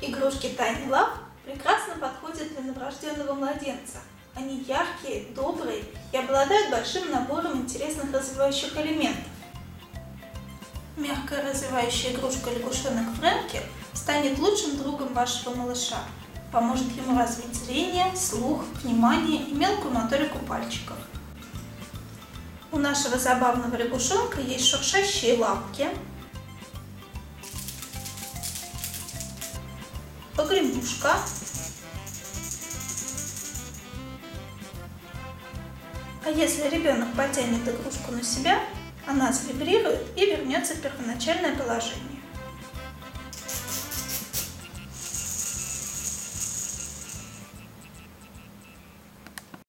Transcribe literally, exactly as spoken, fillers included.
Игрушки Tiny Love прекрасно подходят для новорожденного младенца. Они яркие, добрые и обладают большим набором интересных развивающих элементов. Мягкая развивающая игрушка лягушонок Фрэнки станет лучшим другом вашего малыша, поможет ему развить зрение, слух, внимание и мелкую моторику пальчиков. У нашего забавного лягушонка есть шуршащие лапки, погремушка, а если ребенок потянет игрушку на себя, она завибрирует и вернется в первоначальное положение.